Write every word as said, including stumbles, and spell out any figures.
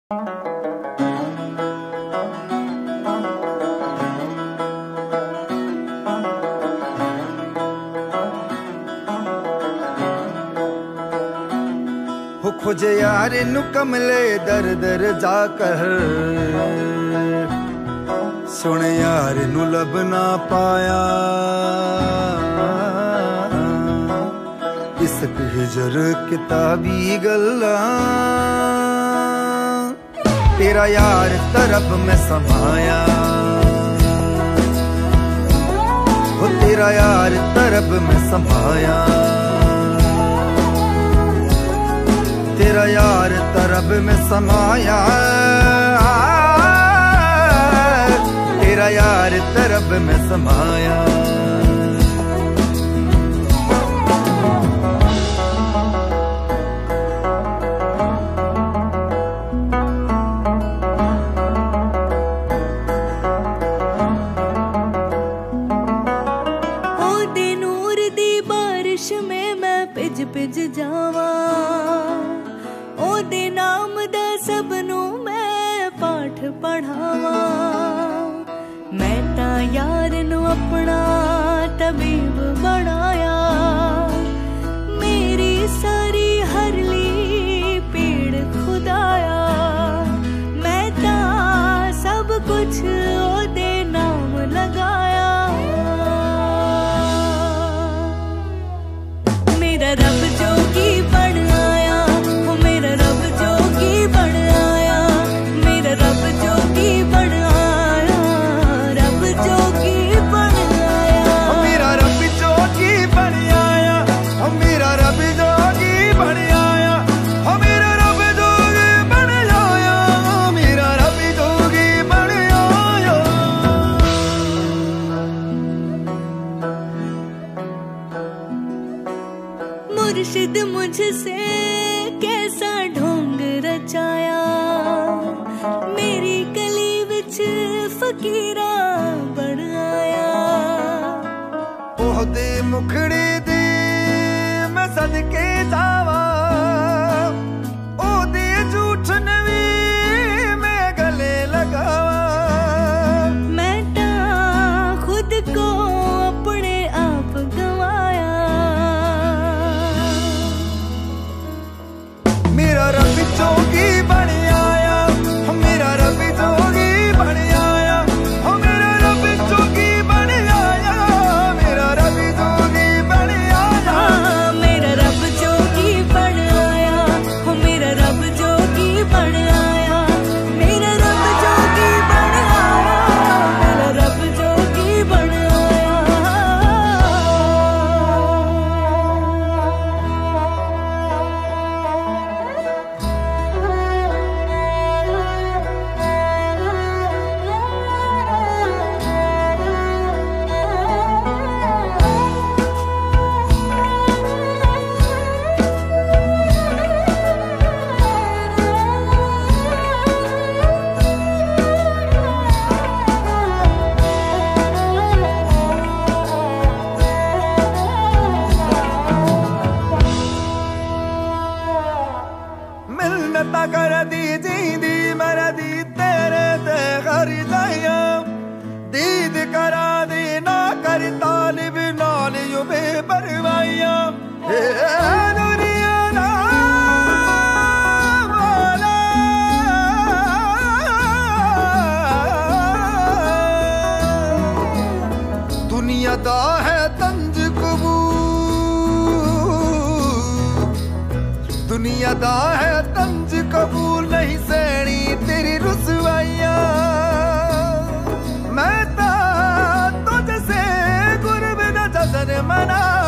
खोजे यार नु कमले दर दर जाकर, सुने यार नु लब ना पाया। इश्क हिजर किताबी गल्ला, तेरा यार तरफ में समाया। वो तेरा यार तरफ में समाया, तेरा यार तरब में समाया। तेरा यार तरब में समाया। ओ दे नूर दी बारिश में मैं पिज पिज जावा, ओदे नाम दा सबनू मैं पाठ पढ़ावा। मैं ता यार नू अपना तबीब बनाया, मेरी सारी हरली पीड़ खुदाया। मैं ता सब कुछ ओदे नाम लगाया। मेरा रब जोगी बन आया, मेरा रब जोगी बन आया। मेरा रब जोगी बन आया, रब जोगी बन आया। मेरा रब जोगी बन आया, मेरा रब जोगी बन आया। मेरा रब जोगी बन आया, मेरा रब जोगी बन आया। मुर्शिद मुझसे कैसा ढोंग रचाया, मेरी गली विच फकीरा बन आया। ओहदे मुखड़े दे मैं सदके जावा, ओहदे झूठ नवी मैं गले लगावा। मैं ता खुद को अपने आप गवाया। मेरा रब जोगी बन आया, मेरा रब जोगी बन आया। मेरा रब जोगी बन आया, मेरा रब जोगी बन आया। मेरा रब जोगी बन आया, मेरा रब जोगी बन आया। मेरा रब जोगी बन आया, मेरा रब जोगी बन आया। मिलनता कर दी जींदी मेरा दी तेरे ते घर जाया। दीद करा दी ना कर तालिब नाल यू बेपरवाइया। हे दुनिया ना वाला, दुनिया दा है तंज कबूल, दुनिया दा है तंज कबूल नहीं सैनी तेरी रुसवाइया। मैं ता तुझसे गुरब दा जश्न मना